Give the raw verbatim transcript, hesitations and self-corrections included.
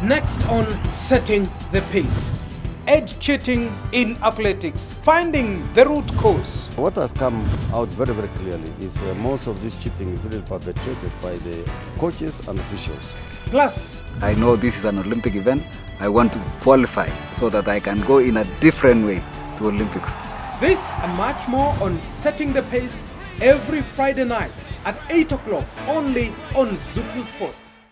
Next on Setting the Pace, edge cheating in athletics, finding the root cause. What has come out very, very clearly is uh, most of this cheating is really perpetrated by the coaches and officials. Plus, I know this is an Olympic event. I want to qualify so that I can go in a different way to Olympics. this and much more on Setting the Pace every Friday night at eight o'clock only on Zuku Sports.